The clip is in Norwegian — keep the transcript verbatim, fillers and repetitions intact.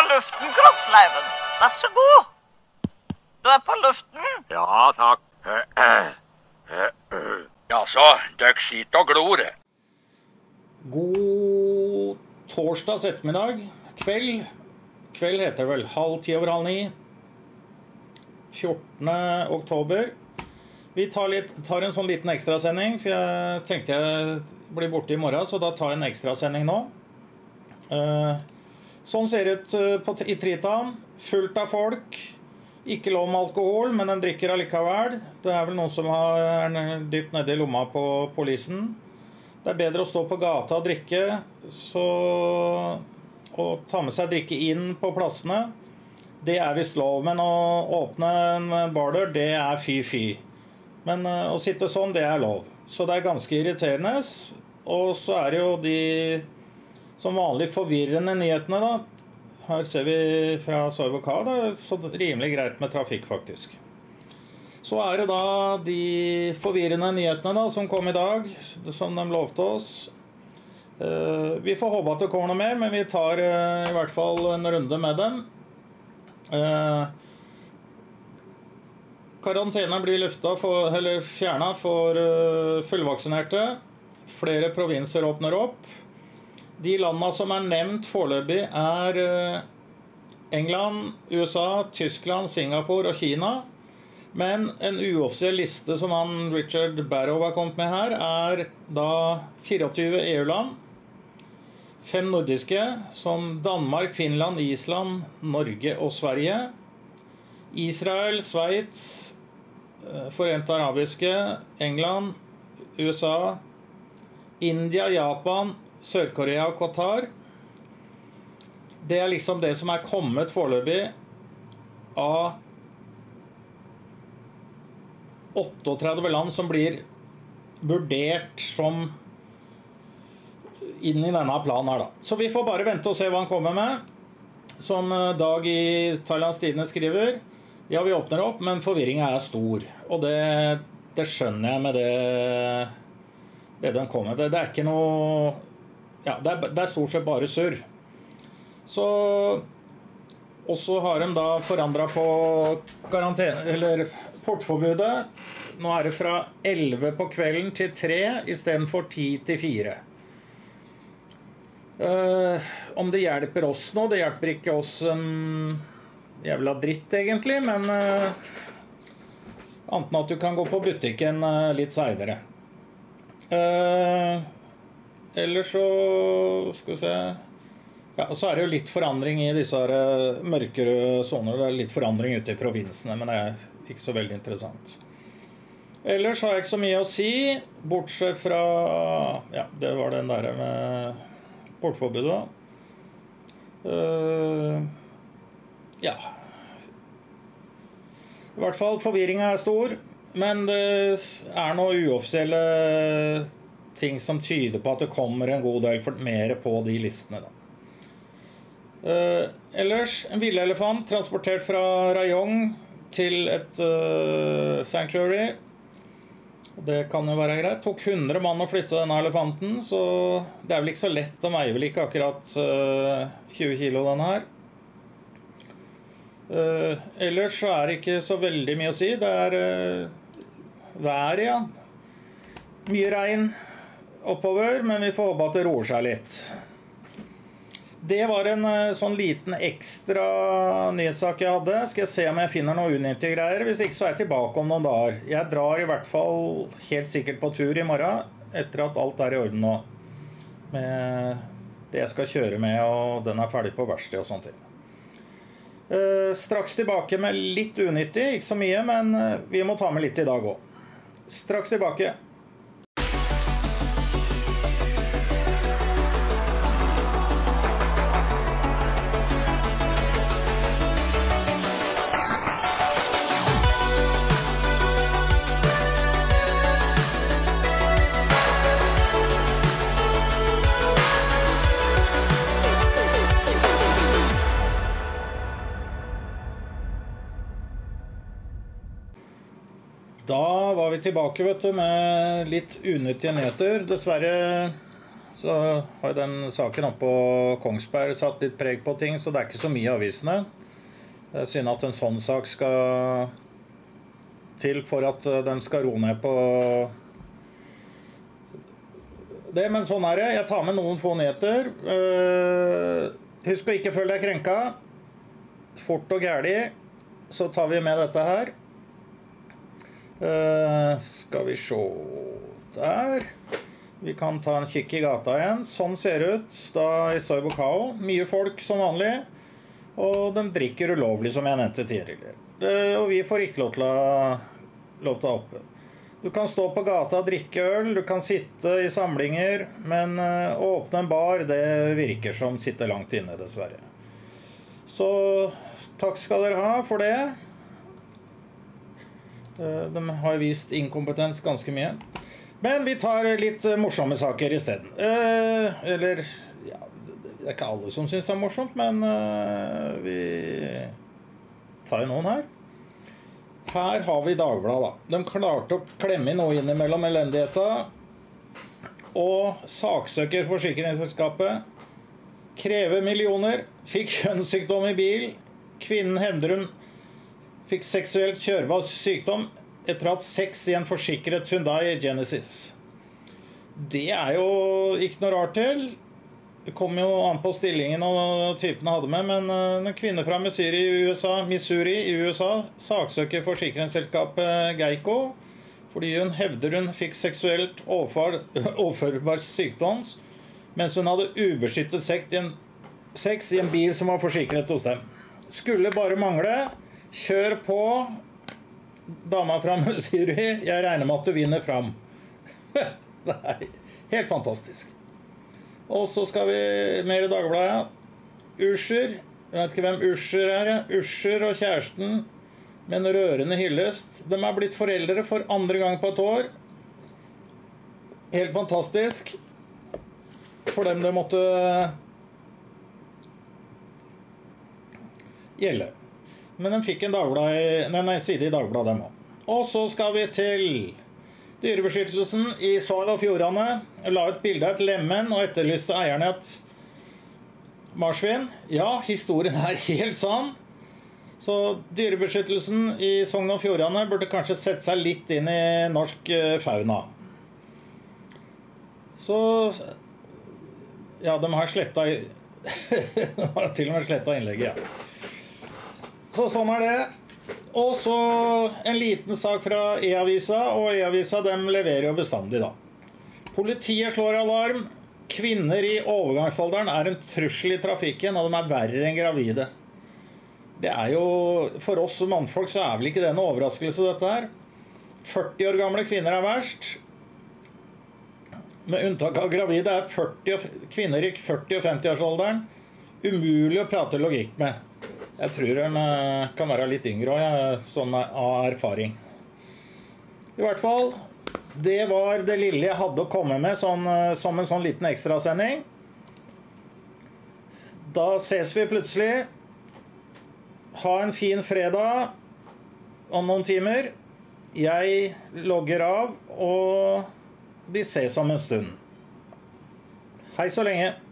luften, Kroksleiven. Vær så god. Du er på luften. Ja, takk. Ja, så, døkk sitt og glor. God torsdags ettermiddag, kveld. Kveld heter det vel halv ti over halv ni. fjortende oktober. Vi tar, litt, tar en sånn liten ekstrasending, for jeg tenkte jeg blir borte i morgen, så da tar jeg en ekstrasending nå. Uh, sånn ser det ut på, i Tritan. Fullt av folk. Ikke lov med alkohol, men de drikker allikevel. Det er vel noen som har dypt nede i lomma på polisen. Det er bedre å stå på gata og drikke, så, og ta med seg drikke inn på plassene. Det er visst lov, men å åpne en bardør, det er fy-fy. Men uh, å sitte sånn, det er lov. Så det er ganske irriterende. Og så er det jo de som vanlig forvirrende nyhetene da. Her ser vi fra Soivoka, det er så rimelig greit med trafikk faktisk. Så er det da de forvirrende nyhetene da, som kom i dag, som de lovte oss. Uh, vi får håpe at det kommer noe mer, men vi tar uh, i hvert fall en runde med dem. Uh, Karantene blir løftet for, eller fjernet for uh, fullvaksinerte. Flere provinser åpner opp. De landene som er nevnt foreløpig er uh, England, U S A, Tyskland, Singapore og Kina. Men en uoffisiell liste som han Richard Barrow har kommet med her, er da tjuefire E U-land. Fem nordiske, som Danmark, Finland, Island, Norge og Sverige. Israel, Sveits, Forente Arabiske, England, U S A, India, Japan, Sør-Korea og Qatar. Det er liksom det som er kommet foreløpig av otteogtredve land som blir vurdert som inn i denne planen her da. Så vi får bare vente og se hva han kommer med. Som Dag i Thailands Tidende skriver, ja, vi åpner opp, men forvirringen er stor. Og det, det skjønner jeg med det, det de kommer med. Det, det er ikke noe... Ja, det er, det er stort sett bare surr. Så... Og så har de da forandret på karantene, eller portforbudet. Nå er det fra elleve på kvelden til tre, i stedet for ti til fire. Uh, om det hjelper oss nå, det hjelper ikke oss en jævla dritt egentlig, men uh, anten at du kan gå på butikken uh, litt senere. Uh, ellers så skal vi se, ja, så er det jo litt forandring i disse her, uh, mørkere soner. Det er litt forandring ute i provinsene, men det er ikke så veldig interessant. Ellers har jeg ikke så mye å si, bortsett fra, ja, det var den der med portforbudet da. Uh, ja. I hvert fall forvirringen er stor, men det er noen uoffisielle ting som tyder på at det kommer en god del mer på de listene da. Uh, ellers, en villelefant transportert fra Rayong til et uh, sanctuary. Det kan jo være greit. Tok hundre mann å flytte denne elefanten, så det er vel ikke så lett. De veier vel ikke akkurat uh, tjue kilo denne her. Uh, ellers så er det ikke så veldig mye å si. Det er uh, vær, ja. Mye regn oppover, men vi får håpe at det roer seg litt. Det var en uh, sånn liten ekstra nyhetssak jeg hadde. Skal jeg se om jeg finner noen unyttige greier. Hvis ikke så er jeg tilbake om noen dager. Jeg drar i hvert fall helt sikkert på tur i morgen, etter at alt er i orden nå. Med det jeg skal kjøre med, og den er ferdig på verksted og sånt ting. Uh, straks tilbake med litt unyttig, ikke så mye, men uh, vi må ta med litt i dag også. Straks tilbake. Da var vi tilbake, vet du, med litt unyttige nyheter. Dessverre så har den saken oppe på Kongsberg satt litt preg på ting, så det er ikke så mye i avisene. Det er synd at en sånn sak skal til for at de skal roe ned på det, men sånn er det. Jeg tar med noen få nyheter. Husk å ikke føle deg krenka. Fort og gærlig, så tar vi med dette her. Skal vi se der. Vi kan ta en kikk i gata igjen. Sånn ser det ut da i Soibokao. Mye folk som vanlig, og de drikker ulovlig, som jeg nevnte tidligere. Og vi får ikke lov til å lov til å oppe. Du kan stå på gata og drikke øl, du kan sitte i samlinger, men å åpne en bar, det virker som sitter langt inne, dessverre. Så takk skal dere ha for det. De har vist inkompetens ganske mye. Men vi tar litt morsomme saker i stedet. Eh, eller, ja, det er ikke alle som synes det er morsomt, men eh, vi tar jo noen her. Her har vi Dagbladet, da. De klarte å klemme noe innimellom elendigheten, og saksøker forsikringsselskapet, krever millioner, fikk kjønnssykdom i bil, kvinnen hevder hun fikk seksuelt kjørbar sykdom, etter å ha hatt sex i en forsikret Hyundai Genesis. Det er jo ikke noe rart til. Det kom jo an på stillingen og typene hadde med, men en kvinne fra Missouri i USA, Missouri i USA saksøker forsikringsselskapet Geico, fordi hun hevder hun fikk seksuelt overfor, overførbar sykdom, mens hun hadde ubeskyttet sex i, en, sex i en bil som var forsikret hos dem. Skulle bare mangle. Kjør på, dama fra Missouri, jeg regner med at du vinner fram. Det er helt fantastisk. Og så skal vi mer i Dagbladet. Usher, jeg vet ikke hvem Usher er. Usher og kjæresten med en rørende hyllest. De er blitt foreldre for andre gang på et år. Helt fantastisk. For dem det måtte gjelde. Men de fikk en, nei, nei, side i Dagbladet dem også. Og så skal vi til Dyrebeskyttelsen i Sogn og Fjordane. La ut bilde av et lemen og etterlyste eierne et marsvin. Ja, historien er helt sann. Så Dyrebeskyttelsen i Sogn og Fjordane burde kanskje sette seg litt inn i norsk fauna. Så ja, de har slettet de har til og med slettet innlegget, ja. Så sånn er det. Og så en liten sak fra E-avisa, og E-avisa dem leverer jo bestandig da. Politiet slår alarm. Kvinner i overgangsalderen er en trussel i trafikken, og de er verre enn gravide. Det er jo, for oss mannfolk så er vel ikke det en overraskelse dette her. førti år gamle kvinner er verst. Med unntak av gravide er førti, kvinner i førti- og femti-årsalderen umulig å prate logikk med. Jeg tror den kan være litt yngre også, sånn av erfaring. I hvert fall, det var det lille jeg hadde å komme med sånn, som en sånn liten ekstrasending. Da ses vi plutselig. Ha en fin fredag om noen timer. Jeg logger av, og vi ses om en stund. Hei så lenge.